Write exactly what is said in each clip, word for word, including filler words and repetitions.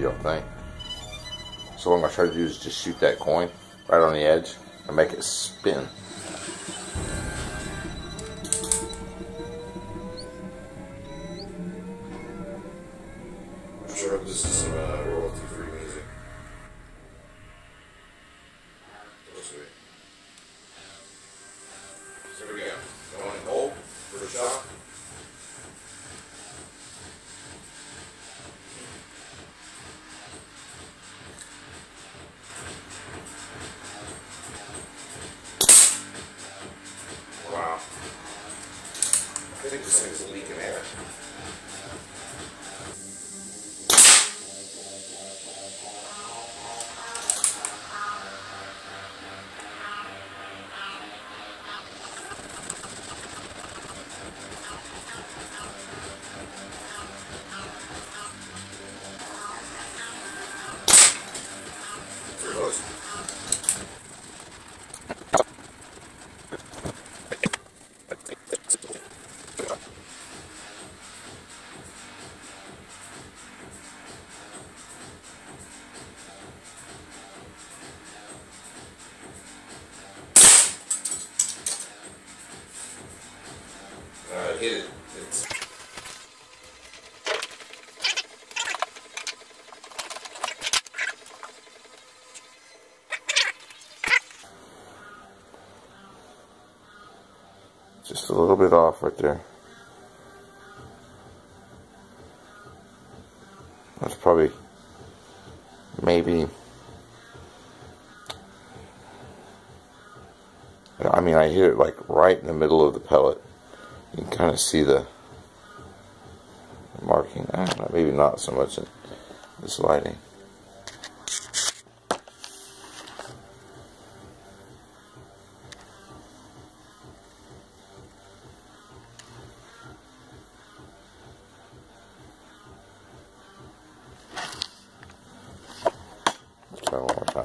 y'all think? So what I'm going to try to do is just shoot that coin right on the edge and make it spin. I'm sure this is some uh, royalty-free music. So sweet. So here we go. Going in hold for the shot. Wow. I think this thing's leaking air. Uh, hit it. It's just a little bit off right there. That's probably maybe, I mean, I hit it like right in the middle of the pellet. You can kind of see the marking. I don't know, maybe not so much in this lighting. Let's try one more time.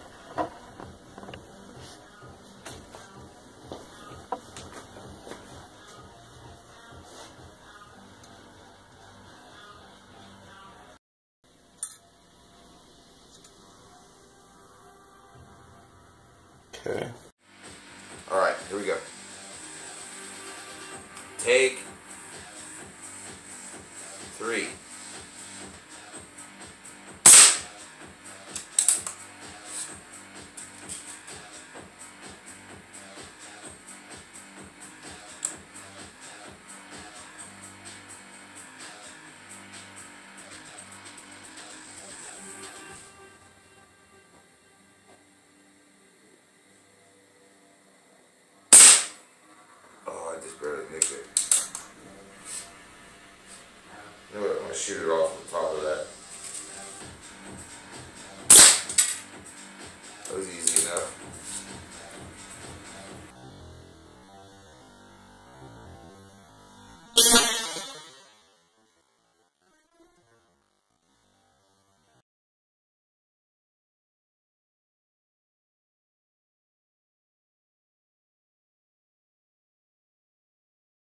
Okay. Alright, here we go. Take three. Oh, I just barely nicked it. You know what? I'm going to shoot it off the top.